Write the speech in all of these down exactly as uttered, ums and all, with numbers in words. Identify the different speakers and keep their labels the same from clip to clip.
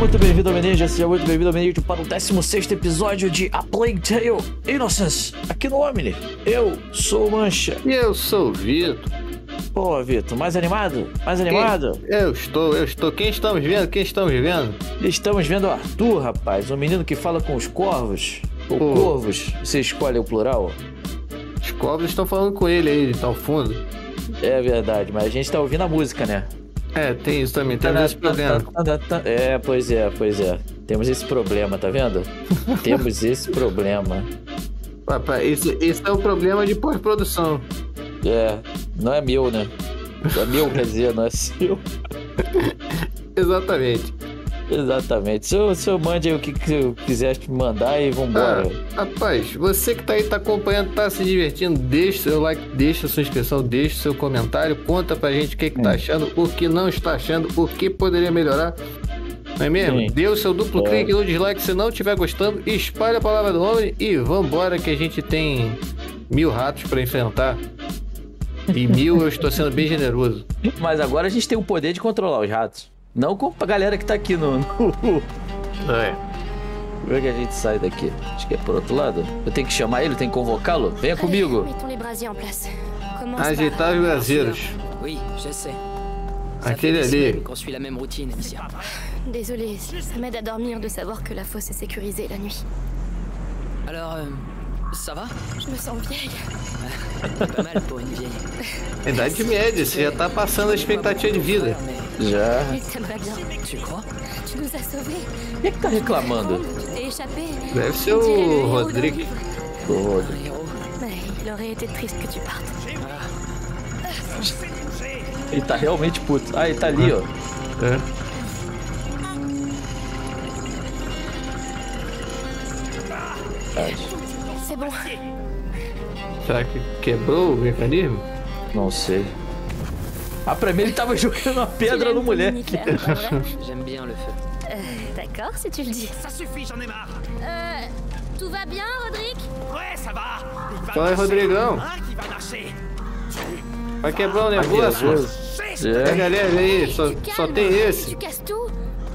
Speaker 1: muito bem-vindo ao Meninja, seja muito bem-vindo ao Meninja para o décimo sexto episódio de A Plague Tale: Innocence, aqui no Omni. Eu sou o Mancha.
Speaker 2: E eu sou o Vitor.
Speaker 1: Pô, Vitor, mais animado? Mais animado?
Speaker 2: Quem? Eu estou, eu estou. Quem estamos vendo? Quem estamos vendo?
Speaker 1: Estamos vendo o Arthur, rapaz, o menino que fala com os corvos. Ou Pô. corvos, você escolhe o plural.
Speaker 2: Os corvos estão falando com ele aí, tá ao fundo.
Speaker 1: É verdade, mas a gente tá ouvindo a música, né?
Speaker 2: É, tem isso também, temos esse problema.
Speaker 1: É, pois é, pois é. Temos esse problema, tá vendo? Temos esse problema.
Speaker 2: Papai, esse, esse é o problema de pós-produção.
Speaker 1: É, não é meu, né? É meu, quer dizer, não é seu.
Speaker 2: Exatamente.
Speaker 1: Exatamente. Se eu, se eu mande aí o que, que eu quiser me mandar e vambora.
Speaker 2: Ah, rapaz, você que tá aí, tá acompanhando, tá se divertindo, deixa seu like, deixa sua inscrição, deixa seu comentário, conta pra gente o que, que hum. tá achando, o que não está achando, o que poderia melhorar. Não é mesmo? Sim. Dê o seu duplo é. clique no dislike se não estiver gostando, espalha a palavra do homem e vambora que a gente tem mil ratos pra enfrentar. E mil eu estou sendo bem generoso.
Speaker 1: Mas agora a gente tem o poder de controlar os ratos. Não com a galera que tá aqui no... no...
Speaker 2: Não é.
Speaker 1: Como é que a gente sai daqui? Acho que é por outro lado. Eu tenho que chamar ele, eu tenho que convocá-lo. Venha comigo.
Speaker 2: Ajeitar os braseiros. Aquele ali.
Speaker 3: Désolé, ça m'aide à dormir de savoir que la fosse est sécurisée la nuit.
Speaker 4: Alors, euh, ça va?
Speaker 3: Je me sens vieille.
Speaker 4: Pas mal pour une vieille.
Speaker 2: Idade média, você já tá passando a expectativa de vida.
Speaker 1: Já.
Speaker 3: Il t'aimerait bien.
Speaker 4: Tu crois?
Speaker 3: Tu nous as sauvés.
Speaker 1: Quem é que tá reclamando?
Speaker 3: Tu t'es échappé.
Speaker 2: Deve ser o Rodrigo.
Speaker 1: O Rodrigo.
Speaker 3: Mais il aurait été triste que tu partes.
Speaker 1: Ele tá realmente puto. Ah, ele tá ali, ó.
Speaker 2: É.
Speaker 3: C'est bon.
Speaker 2: Será que quebrou o mecanismo?
Speaker 1: Não sei. Ah, pra mim ele tava jogando uma pedra no moleque.
Speaker 4: J'aime bien le feu.
Speaker 3: Euh, D'accord, si tu le dis.
Speaker 5: Ça suffit, j'en ai marre.
Speaker 3: Euh, tout va bien, Rodrigue?
Speaker 5: Ouais, ça va. Il va
Speaker 2: Fala, Rodrigão.
Speaker 5: hein, qui va marcher.
Speaker 2: Vai quebrar o negócio?
Speaker 1: É.
Speaker 2: Pega ele aí, só, só tem esse.
Speaker 3: Tu casses tout?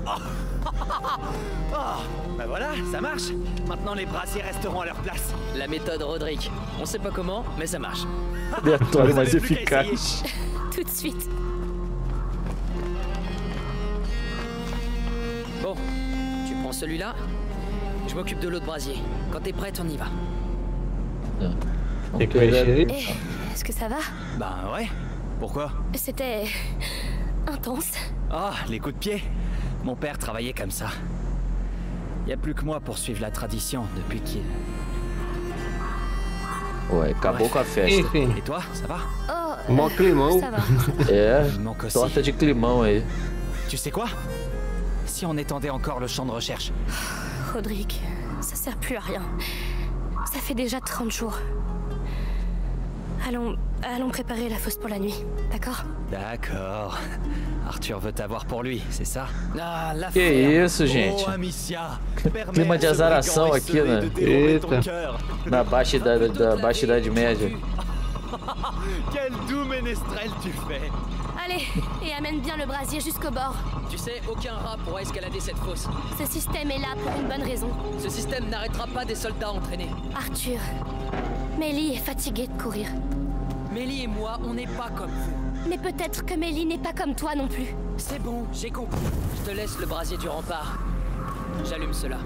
Speaker 5: Oh, bah voilà, ça marche. Maintenant, les brasiers resteront à leur place.
Speaker 4: La méthode Rodrigue. On sait pas comment, mais ça marche.
Speaker 1: Aleatório,
Speaker 5: Vous
Speaker 1: mas
Speaker 5: avez plus qu'à
Speaker 1: eficaz.
Speaker 3: Tout de suite.
Speaker 4: Bon, tu prends celui-là. Je m'occupe de l'autre brasier. Quand t'es prête, on y va.
Speaker 2: Tem que mexer.
Speaker 3: Eh, est-ce que ça va?
Speaker 5: Ben ouais. Pourquoi?
Speaker 3: C'était... intense.
Speaker 5: Ah, les coups de pied. Mon père travaillait comme ça. Y a plus que moi pour suivre la tradition depuis qu'il...
Speaker 1: Ué, acabou com a festa.
Speaker 2: Enfim,
Speaker 5: Et toi, ça va?
Speaker 3: Oh,
Speaker 2: mó climão.
Speaker 3: ça va.
Speaker 1: É,
Speaker 5: Il manque aussi.
Speaker 1: torta de climão aí.
Speaker 5: Tu sais quoi? Si on étendait encore le champ de recherche.
Speaker 3: Rodrigue, ça sert plus à rien. Ça fait déjà trente jours. Allons, allons préparer la fosse pour la nuit, d'accord?
Speaker 5: D'accord. Arthur veut t'avoir pour lui, c'est ça?
Speaker 4: Ah, la
Speaker 1: Que
Speaker 4: ferme.
Speaker 1: isso, gente?
Speaker 5: Oh, Amicia.
Speaker 1: Clima de azaração aqui, né?
Speaker 2: Eita.
Speaker 1: Na baixa idade, da baixa idade média.
Speaker 5: Quel doux ménestrel tu fais.
Speaker 3: Allez, et amène bien le brasier jusqu'au bord.
Speaker 4: Tu sais, aucun rat pourra escalader cette fosse.
Speaker 3: Ce système est là pour une bonne raison.
Speaker 4: Ce système n'arrêtera pas des soldats entraînés.
Speaker 3: Arthur, Mélie est fatiguée de courir.
Speaker 4: Mélie et moi, on n'est pas comme vous.
Speaker 3: Mais peut-être que Mélie n'est pas comme toi non plus.
Speaker 4: C'est bon, j'ai compris. Je te laisse le brasier du rempart. J'allume cela.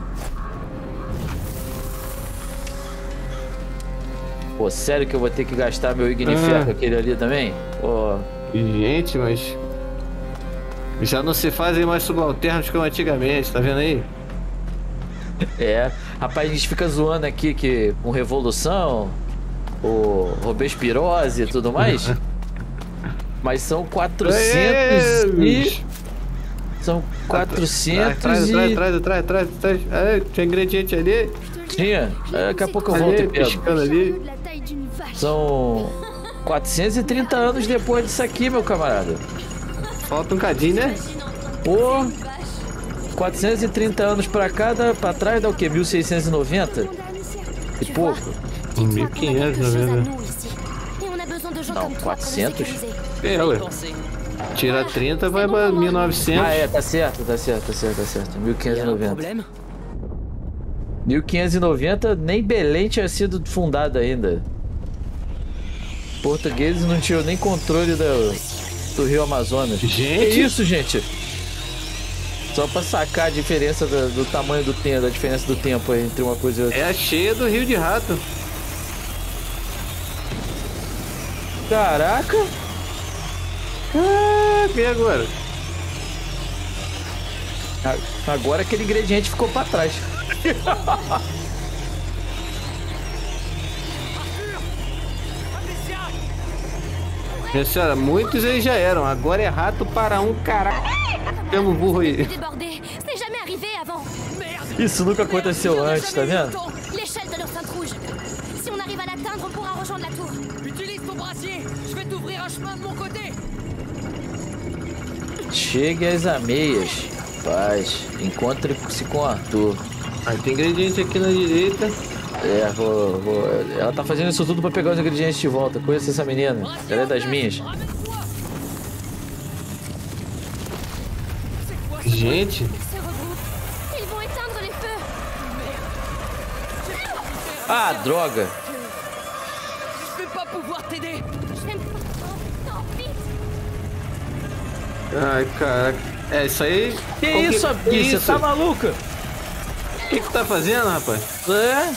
Speaker 1: Pô, sério que eu vou ter que gastar meu ignifer com aquele ali também? Pô.
Speaker 2: Gente, mas... já não se fazem mais subalternos como antigamente, tá vendo aí?
Speaker 1: É, rapaz, a gente fica zoando aqui que com Revolução, o Robespirose e tudo mais. Mas são quatrocentos e... São quatrocentos
Speaker 2: Atrás,
Speaker 1: e...
Speaker 2: atrás, atrás, atrás, atrás, atrás. Ah, tinha ingrediente ali.
Speaker 1: Tinha? Daqui a pouco eu volto
Speaker 2: Ali,
Speaker 1: e pego.
Speaker 2: piscando ali.
Speaker 1: São quatrocentos e trinta anos depois disso aqui, meu camarada.
Speaker 2: Falta um cadinho, né?
Speaker 1: Pô, quatrocentos e trinta anos pra cá, dá, pra trás dá o quê? mil seiscentos e noventa? E pouco?
Speaker 2: mil e quinhentos, na verdade.
Speaker 3: Et on a besoin de gens
Speaker 1: Não,
Speaker 3: comme toi pour nous
Speaker 1: quatrocentos?
Speaker 3: sécuriser.
Speaker 2: É, ué.
Speaker 4: Pensez.
Speaker 2: Tira trinta, vai pra mil e novecentos.
Speaker 1: Ah, é, tá certo, tá certo, tá certo, tá certo. mil quinhentos e
Speaker 4: Y a un
Speaker 1: noventa.
Speaker 4: problème?
Speaker 1: mil quinhentos e noventa, nem Belém tinha sido fundada ainda. Portugueses não tinham nem controle do, do Rio Amazonas.
Speaker 2: Gente.
Speaker 1: Que isso, gente? Só pra sacar a diferença do, do tamanho do tempo, da diferença do tempo aí entre uma coisa e outra.
Speaker 2: É a cheia do Rio de Rato.
Speaker 1: Caraca!
Speaker 2: Ah, vem agora.
Speaker 1: A- Agora aquele ingrediente ficou pra trás.
Speaker 2: Minha senhora, muitos eles já eram. Agora é rato para um caralho. Chama o burro aí.
Speaker 3: Débordé, c'est jamais arrivé avant.
Speaker 1: Isso nunca aconteceu antes, tá vendo?
Speaker 3: L'échelle de l'enceinte rouge. Si on arrive à l'atteindre, on pourra rejoindre la tour.
Speaker 4: Utilise ton brassier. Je vais t'ouvrir un chemin de mon côté.
Speaker 1: Chegue às ameias. Paz. Encontre-se com Arthur.
Speaker 2: Aí tem ingrediente aqui na direita.
Speaker 1: É, vou, vou. Ela tá fazendo isso tudo pra pegar os ingredientes de volta. Conheço essa menina. Ela é das minhas.
Speaker 2: Gente,
Speaker 3: Ils se regroupent. Ils vont éteindre les feux.
Speaker 1: Ah, droga!
Speaker 4: Je vais pas pouvoir t'aider.
Speaker 3: J'aime pas. Non, vite.
Speaker 2: ai caraca. É isso aí.
Speaker 1: Que
Speaker 2: Como
Speaker 1: isso,
Speaker 2: que
Speaker 1: Abi? Você
Speaker 2: isso?
Speaker 1: tá maluca?
Speaker 2: O que que tá fazendo, rapaz?
Speaker 1: É?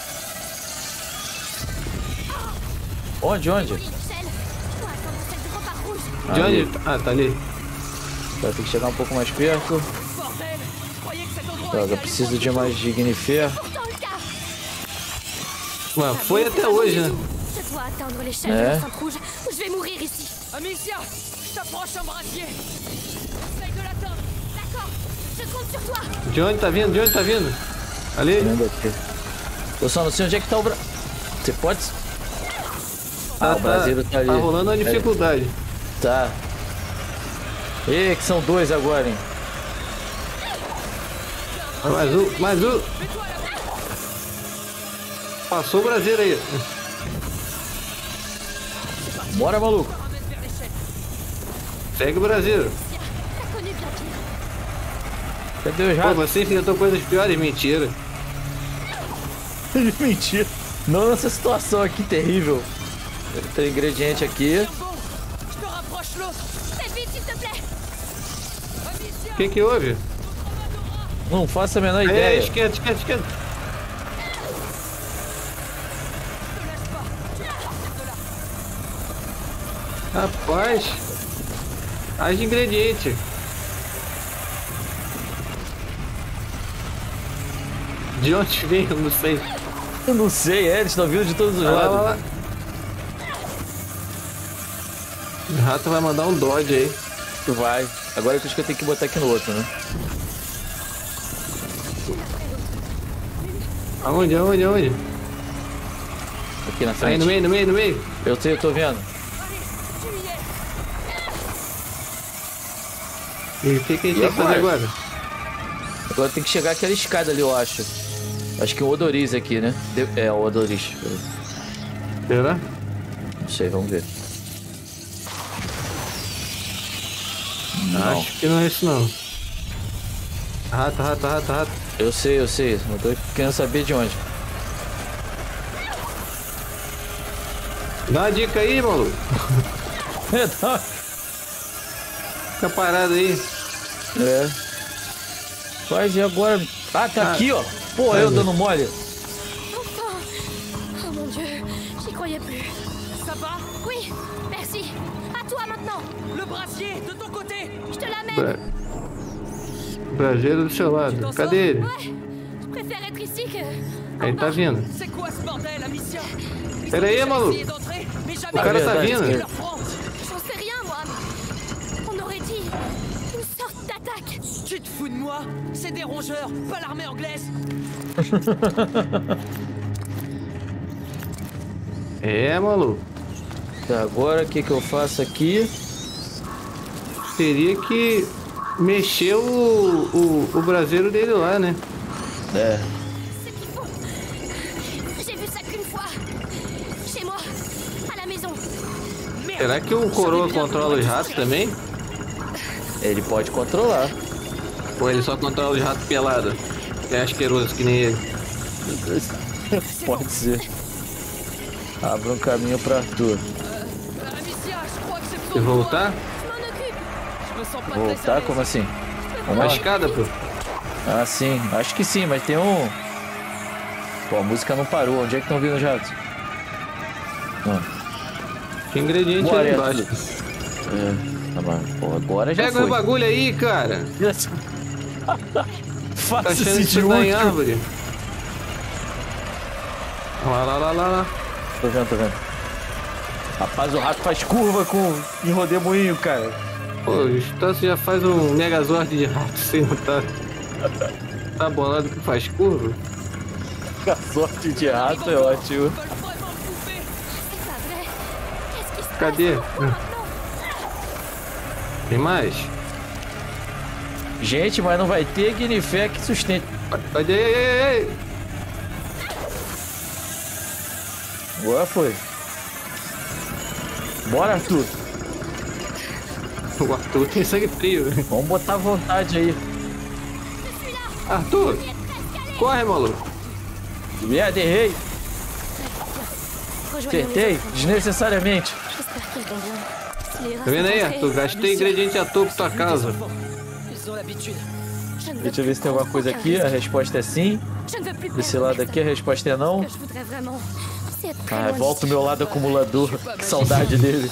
Speaker 1: Onde, onde?
Speaker 3: L'échelle. Je dois attendre celle du rempart rouge.
Speaker 2: De
Speaker 1: Ali.
Speaker 2: onde? Ah, tá ali.
Speaker 1: Vai ter que chegar um pouco mais perto.
Speaker 4: Bordel. Je croyais que cet endroit
Speaker 1: Droga,
Speaker 4: était
Speaker 1: preciso de mais dignifer.
Speaker 3: Pourtant le cas.
Speaker 2: Mano, foi até hoje, né?
Speaker 3: Je dois atteindre l'échelle
Speaker 1: Ouais.
Speaker 3: de l'enceinte rouge ou je vais mourir ici.
Speaker 4: Amicia, je t'approche un brassier. Essaye de l'atteindre.
Speaker 3: D'accord. Je compte sur toi.
Speaker 2: De onde tá vindo? De onde tá vindo? Ali?
Speaker 1: Vendo aqui. Eu só não sei onde é que tá o bra... Você pode... Ah, o braseiro tá ali.
Speaker 2: Tá rolando uma dificuldade.
Speaker 1: Tá. Ê, que são dois agora, hein?
Speaker 2: Mais um, mais um. Passou o braseiro aí.
Speaker 1: Bora, maluco.
Speaker 2: Segue o braseiro.
Speaker 3: T'as connu bien pire.
Speaker 1: Cadê os
Speaker 2: Pô,
Speaker 1: ratos?
Speaker 2: você enfrentou coisas piores. Mentira.
Speaker 1: Mentira. Não nessa situação aqui terrível. Tem ingrediente aqui.
Speaker 4: Bon, je te rapproche l'autre.
Speaker 3: Fais vite, s'il te plaît.
Speaker 2: O que que houve?
Speaker 1: Não faço a menor
Speaker 2: É,
Speaker 1: ideia.
Speaker 2: esquerda, esquerda, esquerda. Rapaz. Haja ingrediente. De onde vem? Eu não sei.
Speaker 1: Eu não sei, é, eles estão vindo de todos os
Speaker 2: Lá, lá,
Speaker 1: lados.
Speaker 2: lá. O rato vai mandar um dodge aí.
Speaker 1: Vai. Agora eu acho que eu tenho que botar aqui no outro, né?
Speaker 2: Aonde, aonde, aonde?
Speaker 1: Aqui na
Speaker 2: Aí
Speaker 1: frente.
Speaker 2: no meio, no meio, no meio.
Speaker 1: Eu sei, eu tô vendo.
Speaker 2: E o que, que a gente
Speaker 1: E
Speaker 2: tem que fazer
Speaker 1: agora?
Speaker 2: agora?
Speaker 1: Agora tem que chegar aquela escada ali, eu acho. Acho que o Odoriz aqui, né? De- É, o Odoriz.
Speaker 2: Será?
Speaker 1: Não sei, vamos ver. Não.
Speaker 2: Acho que não é isso não. Rato, rato, rato, rato.
Speaker 1: Eu sei, eu sei. Eu tô querendo saber de onde.
Speaker 2: Dá uma dica aí, maluco.
Speaker 1: É, tá.
Speaker 2: Fica parado aí.
Speaker 1: É. Mas e agora? Ah, tá
Speaker 2: Ah.
Speaker 1: aqui, ó. Pô, eu dando mole.
Speaker 3: Enfin. Oh mon Dieu, j'y croyais plus.
Speaker 4: Ça va?
Speaker 3: Oui, merci. À toi maintenant.
Speaker 4: Le brassier, de ton côté.
Speaker 3: Je te l'amène.
Speaker 2: Bra... Braseiro do seu lado. Cadê ele?
Speaker 3: Ouais. Je préfère être ici que.
Speaker 2: Ele tá vindo.
Speaker 4: C'est quoi ce bordel, Amicia? Ils
Speaker 2: Pera
Speaker 4: ont
Speaker 2: aí,
Speaker 4: déjà
Speaker 2: maluco.
Speaker 4: essayé d'entrer, mais jamais
Speaker 2: O cara tá
Speaker 1: verdade,
Speaker 2: vindo.
Speaker 1: esquerda.
Speaker 4: leur prendre.
Speaker 3: J'en sais rien, moi. On aurait dit une sorte d'attaque.
Speaker 4: Tu te fous de moi? C'est des rongeurs, pas l'armée anglaise.
Speaker 2: É, maluco.
Speaker 1: Tá, agora o que que eu faço aqui?
Speaker 2: Teria que mexer o, o, o braseiro dele lá, né?
Speaker 1: É.
Speaker 3: Ce qu'il faut. J'ai vu ça qu'une fois. Chez moi, à la maison.
Speaker 2: Será que o coroa controla os ratos também?
Speaker 1: Ele pode controlar.
Speaker 2: Ou ele só controla os ratos pelados. Que é asqueroso que nem ele.
Speaker 1: Pode ser. Abre um caminho pra Arthur.
Speaker 2: Se voltar?
Speaker 1: Voltar? Como assim? Vamos
Speaker 2: Uma
Speaker 1: lá?
Speaker 2: escada, pô.
Speaker 1: Ah, sim. Acho que sim, mas tem um... Pô, a música não parou. Onde é que estão vindo os ratos? Não.
Speaker 2: Tem ingrediente
Speaker 1: Bora,
Speaker 2: ali
Speaker 1: Arthur.
Speaker 2: embaixo.
Speaker 1: É, tá bom. Pô, agora já
Speaker 2: Pega
Speaker 1: foi.
Speaker 2: o bagulho aí, cara. Tá
Speaker 1: Faça
Speaker 2: achando
Speaker 1: esse
Speaker 2: que
Speaker 1: de
Speaker 2: você tá em
Speaker 1: útil.
Speaker 2: árvore? Lá, lá, lá, lá, lá.
Speaker 1: Tô vendo, tô vendo. Rapaz, o rato faz curva com em rodemoinho, cara.
Speaker 2: Pô, então você já faz um megazord de rato, você não tá... Tá bolado que faz curva?
Speaker 1: A sorte de rato é ótimo.
Speaker 2: Cadê? Tem mais?
Speaker 1: Gente, mas não vai ter Guinefé que sustente.
Speaker 2: Cadê? Ei, ei, ei.
Speaker 1: Agora foi. Bora, Arthur.
Speaker 2: O Arthur tem sangue frio.
Speaker 1: Vamos botar vontade aí.
Speaker 2: Arthur! Corre, maluco!
Speaker 1: Merda, errei. Acertei, desnecessariamente.
Speaker 2: Tá vendo aí, Arthur? Gastei ingrediente à toa pra tua casa.
Speaker 1: Deixa eu ver se tem alguma coisa aqui. A resposta é sim. Desse lado aqui a resposta é não. Ah, volta o meu lado acumulador. Que saudade dele.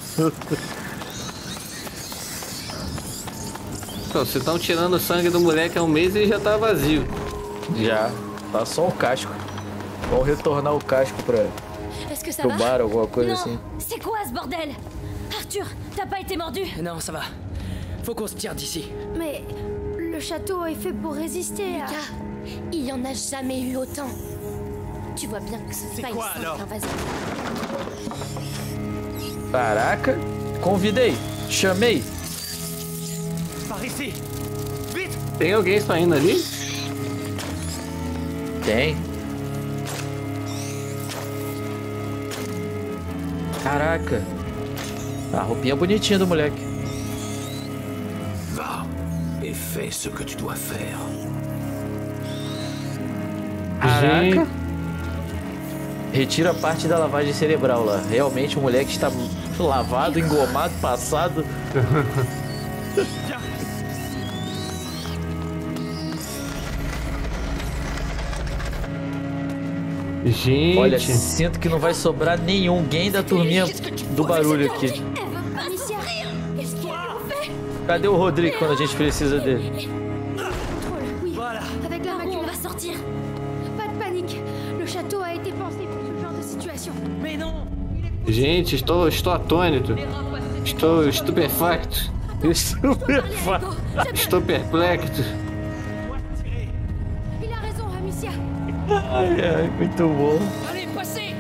Speaker 2: Pô, vocês estão tirando o sangue do moleque há um mês e ele já tá vazio.
Speaker 1: Já. Tá só o casco. Vamos retornar o casco pra... pro bar, alguma coisa assim.
Speaker 3: C'est quoi ce bordel? Arthur, t'as pas été mordu?
Speaker 4: Non, ça va. Faut qu'on se tire d'ici.
Speaker 3: Mais le château est fait pour résister à... il y en a jamais eu autant. Tu vois bien que ce n'est pas une simple invasion.
Speaker 1: Caraca. Convidei. Chamei.
Speaker 5: Par ici. Vite.
Speaker 2: Tem alguém saindo ali?
Speaker 1: Tem. Caraca. A roupinha bonitinha do moleque.
Speaker 6: Va et fais ce que tu dois faire.
Speaker 1: Caraca. Retira parte da lavagem cerebral lá. Realmente o moleque está lavado, engomado, passado.
Speaker 2: Gente.
Speaker 1: Olha, sinto que não vai sobrar nenhum game da turminha do barulho aqui.
Speaker 3: Amicia, qu'est-ce qu'il a fait?
Speaker 1: Cadê o Rodrigo quando a gente precisa dele?
Speaker 3: Oui, avec la macule, on va sortir. Pas de panique. Le château a été pensé pour ce genre de situation.
Speaker 4: Mais non.
Speaker 2: Gente, estou, estou atônito. Estou estupefacto.
Speaker 1: Estupefacto.
Speaker 2: Estou perplexo.
Speaker 3: Il a raison, Amicia.
Speaker 1: Ai, ai, muito bom.
Speaker 4: Allez, passez.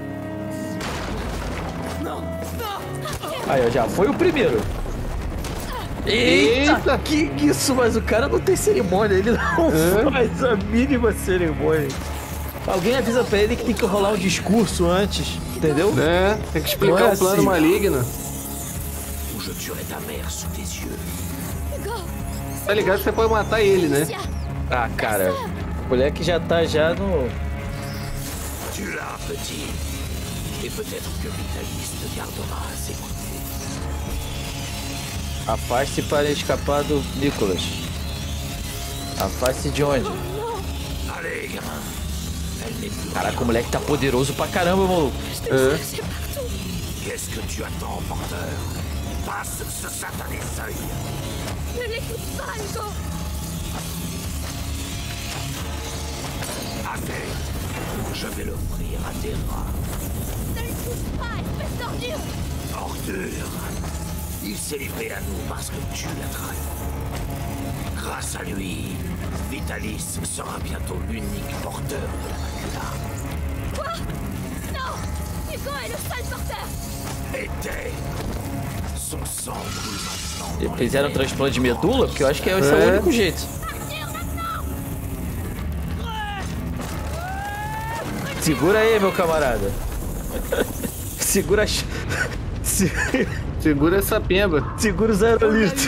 Speaker 4: Non, non.
Speaker 1: Aí, ó, já foi o primeiro. Eita,
Speaker 2: Eita.
Speaker 1: que isso, mas o cara não tem cerimônia, ele não
Speaker 2: É?
Speaker 1: faz a mínima cerimônia. Alguém avisa pra ele que tem que rolar um discurso antes, entendeu?
Speaker 2: É, tem que explicar
Speaker 1: Não é
Speaker 2: o plano
Speaker 1: assim.
Speaker 2: maligno.
Speaker 6: Ou je tuerai ta mère sous tes yeux.
Speaker 3: Hugo,
Speaker 2: Tá ligado que você pode matar ele, né?
Speaker 3: Amicia.
Speaker 1: Ah, cara, o moleque já tá já no...
Speaker 6: Tu l'as, petit. Et peut-être que Vitalis te gardera à ses côtés.
Speaker 1: Afaste-se para escapar do Nicholas. Afaste-se de onde?
Speaker 6: Allez, gamin. Elle n'est plus
Speaker 1: Caraca,
Speaker 6: rien.
Speaker 1: o moleque tá poderoso pra caramba, maluco.
Speaker 2: É.
Speaker 6: Qu'est-ce que tu attends, porteur? Passe ce satané seuil.
Speaker 3: Ne l'écoute pas, Hugo.
Speaker 6: Avec, je vais l'offrir à tes rats.
Speaker 3: Ne l'écoute pas, espèce d'ordure.
Speaker 6: Ordure. Il s'est livré à nous parce que tu l'as trahi. Grâce à lui, Vitalis sera bientôt l'unique porteur de la macula.
Speaker 3: Quoi? Non. Hugo est le seul porteur.
Speaker 6: Était. Son sang brûle maintenant. dans les
Speaker 1: Fizeram um
Speaker 6: veines.
Speaker 1: transplante de medula? Porque eu acho que esse é o
Speaker 2: É.
Speaker 1: único jeito. Segura aí, meu camarada. Segura a... ch- Se-
Speaker 2: Segura essa pemba.
Speaker 1: Segura os aerolitos.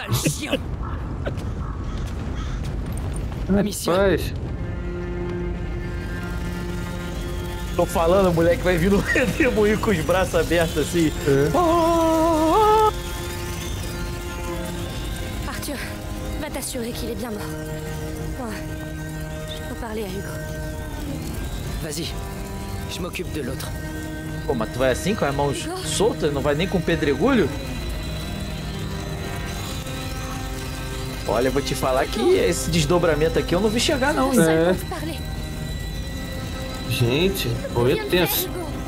Speaker 2: Rapaz.
Speaker 1: Tô falando, o moleque vai vir no redemoinho com os braços abertos assim.
Speaker 2: É.
Speaker 1: Oh!
Speaker 3: Arthur, va t'assurer qu'il est bien mort. Ouais. Je peux parler à Hugo.
Speaker 4: Vas-y, je m'occupe de l'autre.
Speaker 1: Pô, mas tu vai assim com as mãos soltas? Não vai nem com pedregulho? Olha, eu vou te falar que esse desdobramento aqui eu não vi chegar não, hein?
Speaker 2: É. Gente, momento tenso.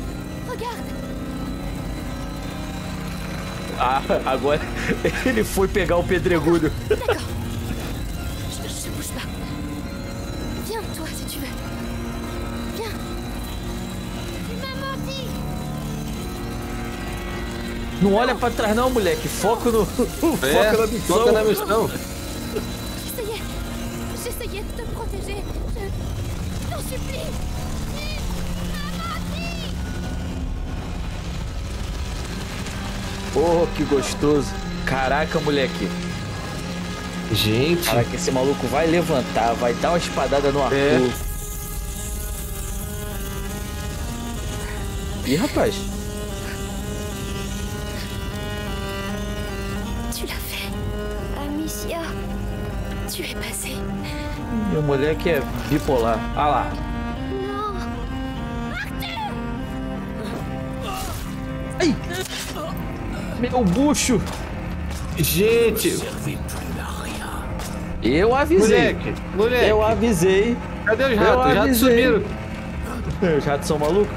Speaker 1: Ah, agora ele foi pegar o pedregulho.
Speaker 3: D'accord. Je, je bouge pas. Viens, toi, si tu veux. Viens. Tu m'as menti.
Speaker 1: Não olha pra trás não, moleque. Foco no...
Speaker 2: É,
Speaker 1: foca na missão.
Speaker 2: foca na missão.
Speaker 3: J'essayais. J'essayais de te protéger. Je t'en supplie.
Speaker 1: Oh, que gostoso. Caraca, moleque.
Speaker 2: Gente.
Speaker 1: Caraca, esse maluco vai levantar, vai dar uma espadada no Arthur.
Speaker 2: É.
Speaker 1: Ih, rapaz.
Speaker 3: Tu l'as fait. Amicia, tu es passé.
Speaker 1: Meu moleque é bipolar. Ah lá.
Speaker 3: Non.
Speaker 1: Ai! Meu bucho!
Speaker 2: Gente.
Speaker 1: Eu avisei.
Speaker 2: Moleque, moleque.
Speaker 1: Eu avisei.
Speaker 2: Cadê os
Speaker 1: Eu
Speaker 2: ratos? Os ratos
Speaker 1: avisei.
Speaker 2: sumiram.
Speaker 1: Os ratos são malucos?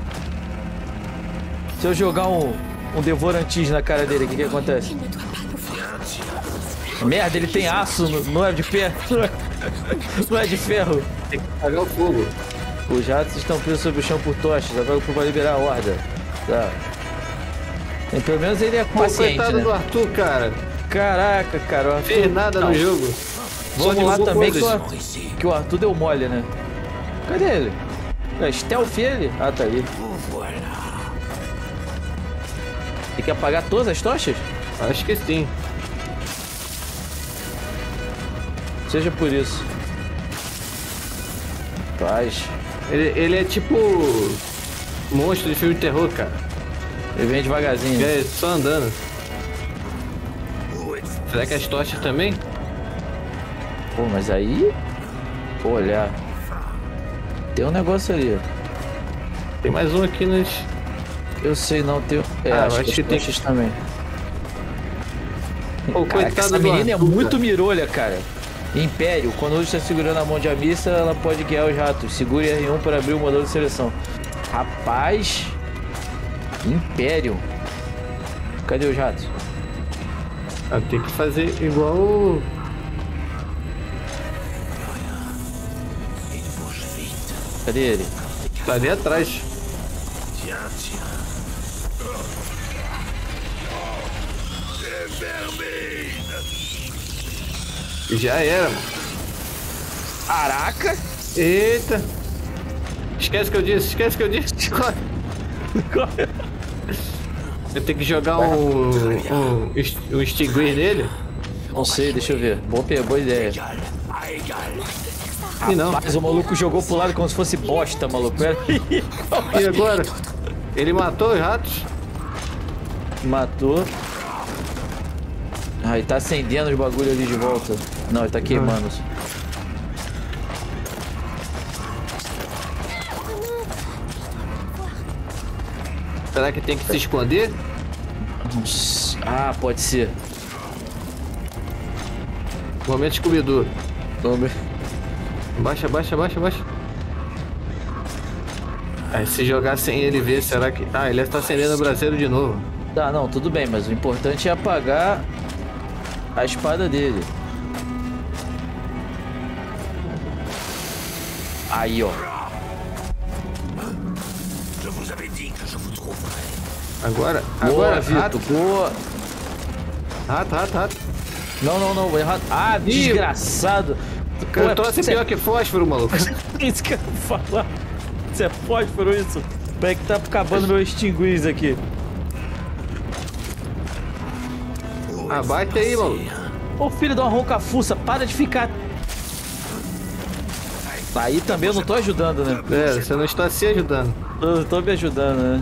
Speaker 1: Se eu jogar um, um Devorantis na cara dele, o que que acontece?
Speaker 3: Il ne doit pas nous voir.
Speaker 1: Merda, ele tem aço, não- não é de ferro. Não é de ferro.
Speaker 2: Tem que apagar o fogo.
Speaker 1: Os ratos estão presos sobre o chão por tochas. Agora o grupo vai liberar a horda. Tá. E pelo menos ele é
Speaker 2: Pô,
Speaker 1: paciente,
Speaker 2: coitado
Speaker 1: né?
Speaker 2: do Arthur, cara.
Speaker 1: Caraca, cara. O Arthur...
Speaker 2: Fez nada
Speaker 1: Não.
Speaker 2: no jogo.
Speaker 1: Vamos
Speaker 2: Só
Speaker 1: lá
Speaker 2: derrubou
Speaker 1: também que o,
Speaker 2: coisas.
Speaker 1: Ar- que o Arthur deu mole, né? Cadê ele? É stealth ele? Ah, tá ali. Tem que apagar todas as tochas?
Speaker 2: Acho que sim.
Speaker 1: Seja por isso. Paz.
Speaker 2: Ele, ele é tipo monstro de filme de terror, cara.
Speaker 1: Ele vem devagarzinho.
Speaker 2: É só andando. Será que as tochas também?
Speaker 1: Pô, mas aí... Vou olhar. Tem um negócio ali.
Speaker 2: Tem mais um aqui nas...
Speaker 1: Eu sei não, tem... É,
Speaker 2: Ah,
Speaker 1: acho,
Speaker 2: eu acho
Speaker 1: que
Speaker 2: que
Speaker 1: as
Speaker 2: tem
Speaker 1: tochas também.
Speaker 2: Pô,
Speaker 1: Caraca,
Speaker 2: coitado
Speaker 1: essa
Speaker 2: do
Speaker 1: menina é
Speaker 2: Arthur,
Speaker 1: muito
Speaker 2: cara.
Speaker 1: mirolha, cara. Império, quando hoje está segurando a mão de Amissa, ela pode guiar os ratos. Segure R um para abrir o motor de seleção. Rapaz... Império. Cadê os ratos?
Speaker 2: Ah, tem que fazer igual o...
Speaker 1: Cadê ele?
Speaker 2: Tá ali atrás. Já era, mano.
Speaker 1: Caraca!
Speaker 2: Eita. Esquece o que eu disse, esquece o que eu disse. Corre. Eu tenho que jogar um, um, um extinguir nele?
Speaker 1: Não sei, deixa eu ver. Boa, pe- boa ideia.
Speaker 2: E não.
Speaker 1: Rapaz, o maluco jogou pro lado como se fosse bosta, maluco. Pera aí.
Speaker 2: E agora? Ele matou os ratos?
Speaker 1: Matou. Aí tá acendendo os bagulho ali de volta. Não, ele tá queimando.
Speaker 2: Será que tem que se esconder?
Speaker 1: Ah, pode ser.
Speaker 2: Momento Scooby-Doo.
Speaker 1: Vamos ver.
Speaker 2: Baixa, baixa, baixa, baixa. Aí se jogar sem ele ver, será que... Ah, ele está acendendo o braseiro de novo.
Speaker 1: Tá, não, tudo bem, mas o importante é apagar a espada dele. Aí, ó.
Speaker 2: Agora,
Speaker 1: Boa,
Speaker 2: agora,
Speaker 1: Vitor.
Speaker 2: rato,
Speaker 1: Boa.
Speaker 2: rato, rato, rato.
Speaker 1: Não, não, não. Errado. Ah,
Speaker 2: Ih,
Speaker 1: desgraçado.
Speaker 2: Eu trouxe pior que fósforo, maluco.
Speaker 1: Isso que eu ia falar. Isso é fósforo, isso. Peraí que tá acabando meu extinguiz aqui.
Speaker 2: Abate aí, mano.
Speaker 1: Ô filho de uma ronca-fuça, para de ficar... Aí também eu não tô ajudando, né?
Speaker 2: É, você não está se ajudando.
Speaker 1: Eu não tô me ajudando, né?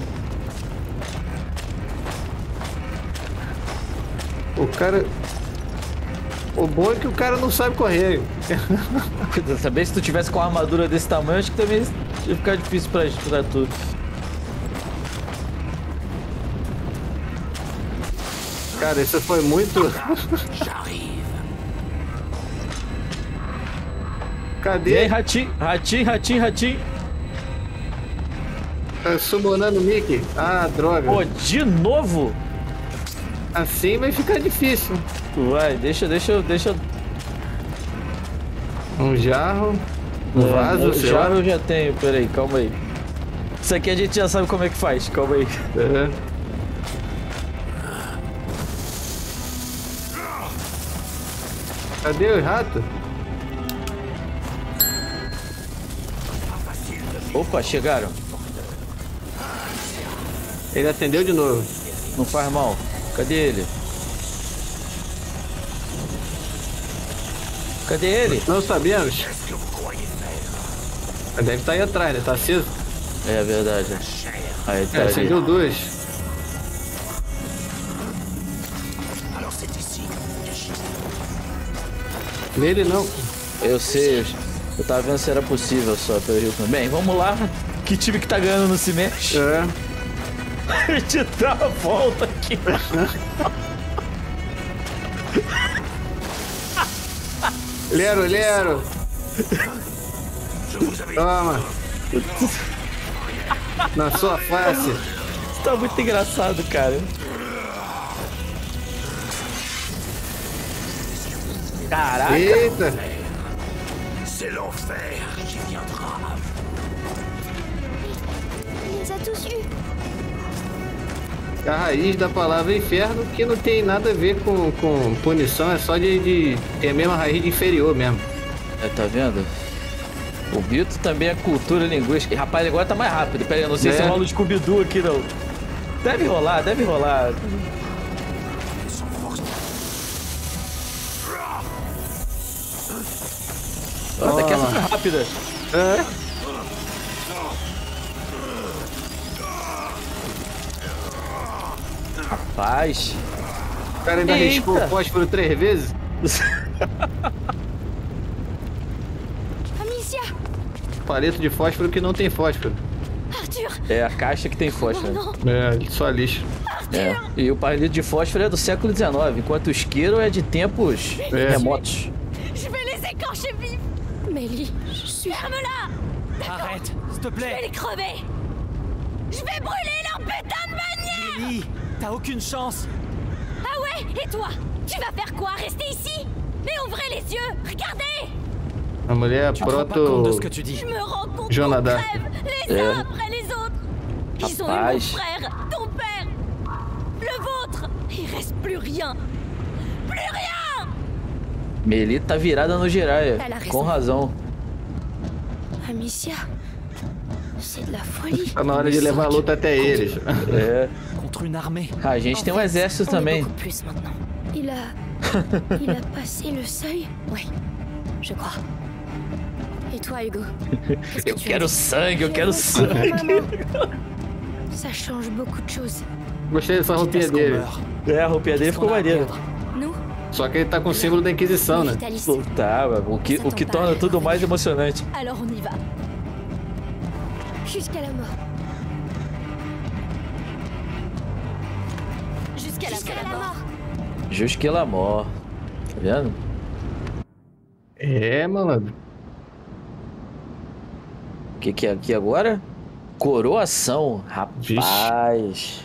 Speaker 2: O cara... O bom é que o cara não sabe correr.
Speaker 1: Também se tu tivesse com uma armadura desse tamanho, acho que também ia ficar difícil pra, pra tu.
Speaker 2: Cara, isso foi muito... Cadê?
Speaker 1: E aí, ratinho, ratinho, ratinho, ratinho.
Speaker 2: Tá summonando o Mickey. Ah, droga.
Speaker 1: Pô, de novo?
Speaker 2: Assim vai ficar difícil.
Speaker 1: Vai, deixa, deixa, deixa.
Speaker 2: Um jarro. Um
Speaker 1: É,
Speaker 2: vaso,
Speaker 1: eu-
Speaker 2: sei
Speaker 1: já
Speaker 2: lá.
Speaker 1: eu já tenho, peraí, calma aí. Isso aqui a gente já sabe como é que faz, calma aí.
Speaker 2: É. Cadê o rato?
Speaker 1: Opa, chegaram.
Speaker 2: Ele atendeu de novo.
Speaker 1: Não faz mal. Cadê ele? Cadê ele?
Speaker 2: Não sabemos. Mas deve estar aí atrás, né? Tá aceso.
Speaker 1: É verdade. Aí tá
Speaker 2: É,
Speaker 1: ali.
Speaker 2: acendeu duas. Nele não.
Speaker 1: Eu sei, eu tava vendo se era possível só pelo Rio. Bem, vamos lá. Que time que tá ganhando não se mexe?
Speaker 2: É.
Speaker 1: A gente dá a volta aqui.
Speaker 2: Lero, Lero. Toma. Na sua face.
Speaker 1: Isso tá muito engraçado, cara. Caraca.
Speaker 2: Eita.
Speaker 6: C'est l'enfer qui viendra.
Speaker 3: Il les a tous eus.
Speaker 2: A raiz da palavra inferno que não tem nada a ver com, com punição, é só de, de. É a mesma raiz de inferior mesmo.
Speaker 1: É, tá vendo? O Bito também é cultura linguística. E, rapaz, agora tá mais rápido. Pera aí, eu não sei
Speaker 2: É.
Speaker 1: se rola o Scooby-Doo aqui, não. Deve rolar, deve rolar. Nossa, que essa foi rápida.
Speaker 2: É.
Speaker 1: Rapaz.
Speaker 2: O cara ainda
Speaker 1: Eita.
Speaker 2: riscou o fósforo três vezes.
Speaker 3: Amicia!
Speaker 2: Palito de fósforo que não tem fósforo.
Speaker 3: Arthur!
Speaker 1: É a caixa que tem
Speaker 3: Oh
Speaker 1: fósforo.
Speaker 3: non!
Speaker 2: É, só lixo.
Speaker 1: É. E o palito de fósforo é do século dezenove, enquanto o isqueiro é de tempos
Speaker 2: É.
Speaker 1: remotos.
Speaker 3: Je vais les écorcher vifs! Mélie, je suis... Ferme-la!
Speaker 5: Arrête, s'il te
Speaker 3: Je vais
Speaker 5: plaît.
Speaker 3: les crever! Je vais brûler leur putain de bannière!
Speaker 5: Ellie, t'as aucune chance.
Speaker 3: Ah ouais? Et toi? Tu vas faire quoi? Rester ici? Mais ouvrez les yeux! Regardez!
Speaker 2: A mulher
Speaker 5: Tu te rends pas compte de ce que
Speaker 2: proto.
Speaker 5: tu dis.
Speaker 3: Je me rends compte qu'on
Speaker 2: Jonada.
Speaker 3: crève les
Speaker 1: Euh.
Speaker 3: uns après les autres! Ils ont eu mon
Speaker 1: Rapaz.
Speaker 3: frère, ton père, le vôtre! Il reste plus rien! Plus rien!
Speaker 1: Meli tá virada no giraia.
Speaker 3: Ela
Speaker 1: Com
Speaker 3: razão.
Speaker 1: razão.
Speaker 3: Amicia, c'est de la folie.
Speaker 2: Tá na hora de levar a luta até eles.
Speaker 1: É.
Speaker 5: Contre une armée.
Speaker 1: A gente tem um exército
Speaker 3: On est
Speaker 1: também.
Speaker 3: beaucoup plus maintenant. Il a... Il a passé le seuil? Oui, je crois. Et toi, Hugo? Qu'est-ce que
Speaker 1: Eu
Speaker 3: tu
Speaker 1: quero
Speaker 3: as dit?
Speaker 1: sangue, eu
Speaker 3: J'ai
Speaker 1: quero
Speaker 3: reçu
Speaker 1: sangue.
Speaker 3: ta maman. Ça change beaucoup de choses.
Speaker 2: Gostei dessa
Speaker 5: Quitte à
Speaker 2: roupinha
Speaker 5: ce qu'on
Speaker 2: dele.
Speaker 5: meure.
Speaker 1: É, a roupinha dele
Speaker 5: Qu'est-ce
Speaker 1: ficou
Speaker 5: qu'on a à
Speaker 1: maneiro.
Speaker 5: perdre?
Speaker 3: Nous,
Speaker 2: Só que ele tá com o símbolo da Inquisição, né?
Speaker 3: Vitalis.
Speaker 1: Pô, tá, o que, o que torna tudo mais emocionante.
Speaker 3: Alors on y va. Jusqu'à la mort. Jusqu'à la, Jusqu'à la mort.
Speaker 1: Jusqu'à mort. Tá vendo?
Speaker 2: É, malandro.
Speaker 1: O que, que é aqui agora? Coroação. Rapaz.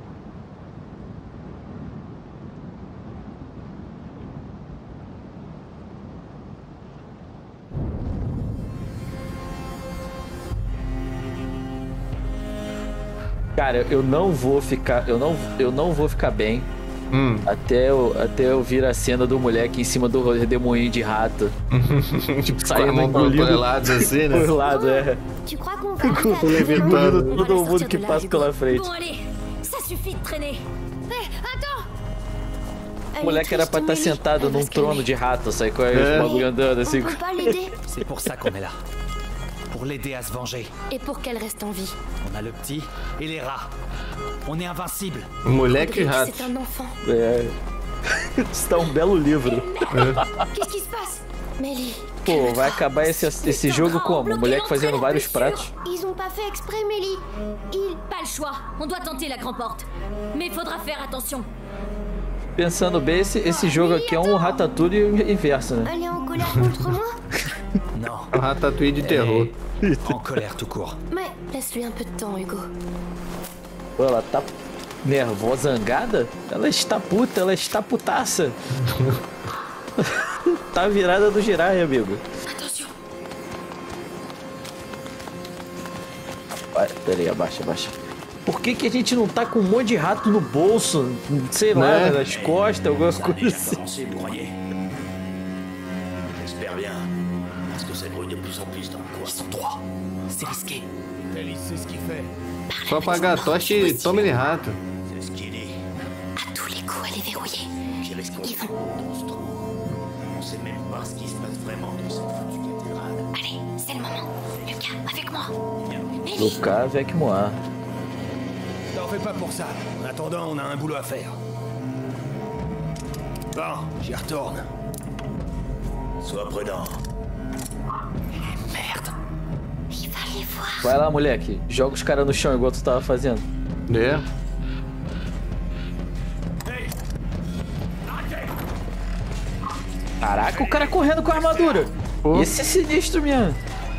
Speaker 1: Cara, eu não vou ficar. Eu não, eu não vou ficar bem
Speaker 2: Hum.
Speaker 1: até eu, até eu vir a cena do moleque em cima do redemoinho de rato.
Speaker 2: tipo, com a
Speaker 1: Saindo
Speaker 2: mão
Speaker 1: engolindo.
Speaker 2: por lados assim, né?
Speaker 1: Por lado, é.
Speaker 3: Tu crois qu'on va
Speaker 2: Tô
Speaker 3: faire
Speaker 2: levitando.
Speaker 3: On va
Speaker 1: Todo
Speaker 3: les
Speaker 1: mundo
Speaker 3: sortir
Speaker 1: que
Speaker 3: de là,
Speaker 1: passa
Speaker 3: Hugo.
Speaker 1: pela frente.
Speaker 3: Bon allez, ça suffit de traîner. Hé, attends!
Speaker 1: O moleque era pra estar sentado num trono de rato, sai com os bagulho andando assim.
Speaker 5: C'est pour ça qu'on est là. Pour l'aider à se venger.
Speaker 3: Et pour qu'elle reste en vie.
Speaker 5: On a le petit et les rats. On est invincible.
Speaker 2: Moleque e rato.
Speaker 3: C'est un enfant.
Speaker 1: É. Isso tá um belo livro.
Speaker 3: Qu'est-ce qui se passe? Mélie.
Speaker 1: Pô, vai acabar esse, esse jogo como? O moleque fazendo vários pratos.
Speaker 3: Ils ont pas fait exprès, Mélie. Ils...
Speaker 7: Pas le choix. On doit tenter la grande porte. Mais faudra faire attention.
Speaker 1: Pensando bem, esse, esse jogo aqui é um Ratatouille inverso, né?
Speaker 3: Elle est en colère contre moi?
Speaker 5: Non.
Speaker 2: Um Ratatouille de terror.
Speaker 5: En colère tout court.
Speaker 3: Mais laisse-lui un peu de temps, Hugo.
Speaker 1: Pô, ela tá nervosa, zangada? Ela está puta, ela está putaça. Tá virada do Jiraiya, amigo.
Speaker 3: Attention.
Speaker 1: Vai, peraí, abaixa, abaixa. Por que que a gente não tá com um monte de rato no bolso? Sei lá,
Speaker 2: Né?
Speaker 1: nas costas, alguma coisa assim.
Speaker 6: Commencé, vous croyez? J'espère bien. Parce que ça grouille de plus en plus dans le coin. Ils sont trois.
Speaker 4: C'est risqué.
Speaker 6: Elle sait ce qu'il fait.
Speaker 2: Só apagar a tocha e toma ele rato.
Speaker 6: C'est ce qu'il dit.
Speaker 3: À tous les coups, elle est verrouillée.
Speaker 6: J'ai l'escompte dans ce trou. On sait même pas ce qui se passe vraiment dans cette foutue cathédrale.
Speaker 3: Allez, c'est le moment. Lucas, avec moi. Mélie.
Speaker 1: Lucas avec moi.
Speaker 6: T'en fais pas pour ça. En attendant, on a un boulot à faire. Bon, j'y retourne. Sois prudent.
Speaker 3: Merde. Il va les voir.
Speaker 1: Vai lá, moleque. Joga os caras no chão igual tu tava fazendo.
Speaker 2: É.
Speaker 1: Caraca, o cara correndo com a armadura.
Speaker 2: Pô.
Speaker 1: Esse é sinistro mesmo.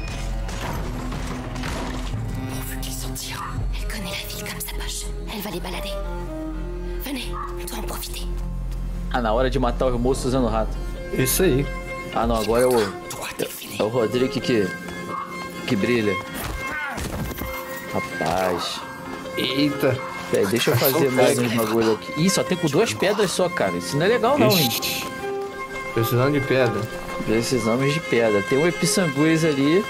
Speaker 3: Pourvu qu'ils s'en tirent. Elle connaît la ville comme sa poche. Elle va les balader. Venez, on doit en profiter.
Speaker 1: Ah, na hora de matar os moços usando rato.
Speaker 2: Isso aí.
Speaker 1: Ah, não, agora é o... É o Rodrigo que... Que brilha. Rapaz.
Speaker 2: Eita.
Speaker 1: Peraí, deixa eu fazer mais um bagulho aqui. Ih, só tem com duas pedras só, cara. Isso não é legal não, hein?
Speaker 2: Ixi. Precisando de pedra.
Speaker 1: Precisamos de pedra. Tem um Episanguis ali.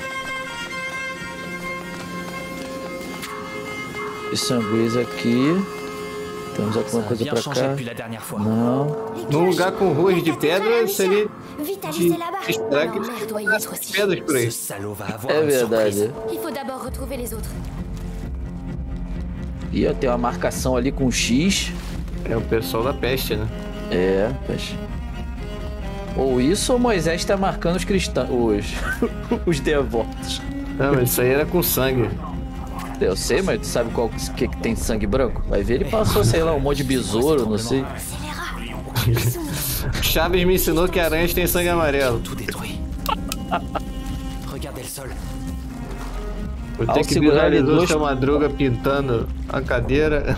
Speaker 1: Episanguis aqui. Temos alguma coisa
Speaker 5: Bien
Speaker 1: pra
Speaker 5: changé
Speaker 1: cá?
Speaker 5: depuis la dernière fois.
Speaker 1: Não.
Speaker 2: Num lugar com ruas de pedra, seria
Speaker 3: Vite, Alice est là-bas.
Speaker 2: estrague
Speaker 3: Non, mère doit y être aussi.
Speaker 2: pedras por
Speaker 5: Ce
Speaker 2: aí.
Speaker 5: salaud va avoir
Speaker 1: É
Speaker 5: une surprise.
Speaker 1: verdade.
Speaker 3: Il faut d'abord retrouver les autres.
Speaker 1: E ó, tem uma marcação ali com X.
Speaker 2: É o pessoal da peste, né?
Speaker 1: É, poxa. Ou isso ou Moisés tá marcando os cristãos. Os, os devotos.
Speaker 2: Não, mas isso aí era com sangue.
Speaker 1: Eu sei, mas tu sabe qual que, que tem sangue branco? Vai ver, ele passou, sei lá, um monte de besouro, não sei.
Speaker 2: Chaves me ensinou que aranhas têm sangue amarelo.
Speaker 5: Tout détruit. Regardez le sol.
Speaker 2: Vou
Speaker 1: Ao
Speaker 2: ter que
Speaker 1: segurar ele
Speaker 2: visualizar o
Speaker 1: dois-
Speaker 2: seu Madruga pintando a cadeira.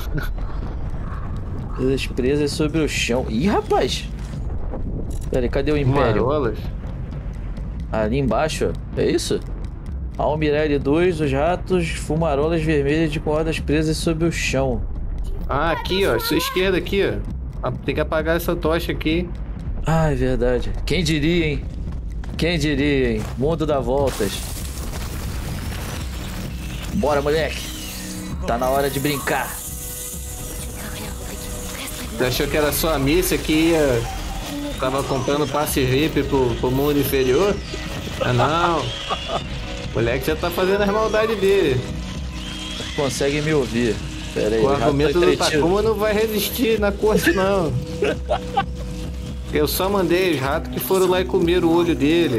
Speaker 1: As presas sobre o chão. Ih, rapaz! Pera aí, cadê o Império?
Speaker 2: Marolas.
Speaker 1: Ali embaixo, ó. É isso? Almirelle dois, os ratos, fumarolas vermelhas de cordas presas sobre o chão.
Speaker 2: Ah, aqui, ó. Sua esquerda aqui, ó. Ah, tem que apagar essa tocha aqui.
Speaker 1: Ah, é verdade. Quem diria, hein? Quem diria, hein? Mundo dá voltas. Bora, moleque. Tá na hora de brincar.
Speaker 2: Você achou que era só a missa que ia... Tava comprando passe V I P pro, pro mundo inferior? Ah, não. O moleque já tá fazendo as maldades dele.
Speaker 1: Consegue me ouvir. Pera aí,
Speaker 2: O
Speaker 1: já tô
Speaker 2: argumento do
Speaker 1: entretido.
Speaker 2: Takuma não vai resistir na corte, não. Eu só mandei os ratos que foram lá e comeram o olho dele.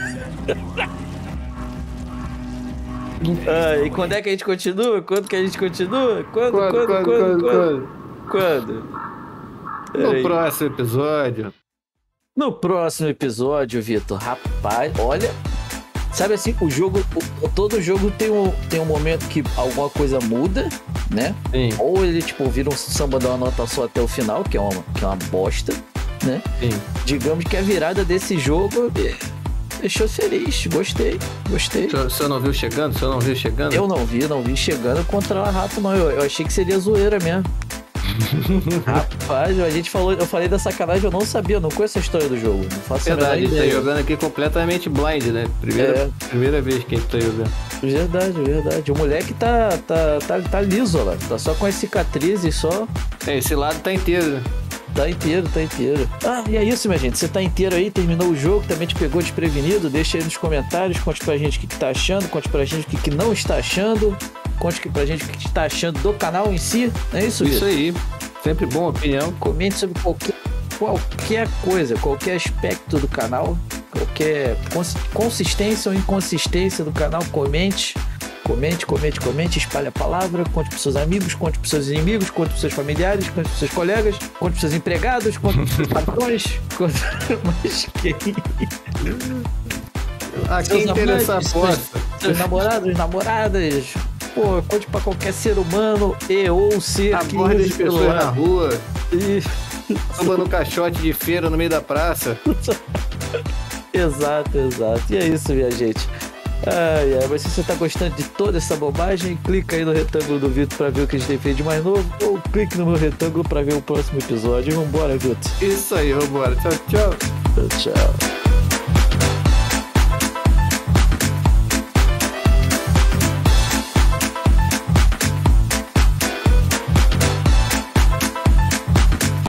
Speaker 1: Ah, e quando é que a gente continua? Quando que a gente continua? Quando,
Speaker 2: Quando,
Speaker 1: quando,
Speaker 2: quando,
Speaker 1: quando,
Speaker 2: quando,
Speaker 1: quando? Quando? Pera
Speaker 2: No
Speaker 1: aí.
Speaker 2: próximo episódio.
Speaker 1: No próximo episódio, Vitor, rapaz, olha, sabe assim, o jogo, o- todo jogo tem um, tem um momento que alguma coisa muda, né?
Speaker 2: Sim,
Speaker 1: Ou ele, tipo, vira um samba de uma nota só até o final, que é uma, que é uma bosta, né?
Speaker 2: sim.
Speaker 1: Digamos que a virada desse jogo eh, deixou feliz, gostei, gostei.
Speaker 2: O senhor, o senhor não viu chegando? O senhor não viu chegando?
Speaker 1: Eu não vi, não vi chegando contra a rato, não. Eu, eu achei que seria zoeira mesmo. Rapaz, a gente falou, eu falei da sacanagem, eu não sabia, eu não conheço a história do jogo. Não faço a
Speaker 2: Verdade, a
Speaker 1: menor
Speaker 2: gente tá
Speaker 1: ideia.
Speaker 2: jogando aqui completamente blind, né? Primeira,
Speaker 1: É.
Speaker 2: primeira vez que a gente tá jogando.
Speaker 1: Verdade, verdade. O moleque tá, tá, tá, tá liso, ó lá. Tá só com as cicatrizes só.
Speaker 2: É, esse lado tá inteiro, né?
Speaker 1: Tá inteiro, tá inteiro. Ah, e é isso, minha gente. Você tá inteiro aí, terminou o jogo, também te pegou desprevenido. Deixa aí nos comentários, conte pra gente o que, que tá achando, conte pra gente o que, que não está achando. Conte pra gente o que, que tá achando do canal em si. É isso,
Speaker 2: Isso
Speaker 1: Vitor?
Speaker 2: aí. Sempre bom, opinião.
Speaker 1: Comente sobre qualquer, qualquer coisa, qualquer aspecto do canal, qualquer cons consistência ou inconsistência do canal, comente. Comente, comente, comente, espalhe a palavra, conte pros seus amigos, conte pros seus inimigos, conte pros seus familiares, conte pros seus colegas, conte pros seus empregados, conte pros seus patrões, conte... Mas quem...
Speaker 2: A quem interessar, posta.
Speaker 1: Seus namorados, namoradas, pô, conte pra qualquer ser humano e ou ser
Speaker 2: aborde as pessoas na rua,
Speaker 1: e...
Speaker 2: samba no caixote de feira no meio da praça.
Speaker 1: Exato, exato. E é isso, minha gente. Ai, ai, mas se você tá gostando de toda essa bobagem, clica aí no retângulo do Vitor pra ver o que a gente tem feito de mais novo, ou clique no meu retângulo pra ver o próximo episódio. Vambora, Vitor.
Speaker 2: Isso aí, vambora. Tchau, tchau.
Speaker 1: Tchau.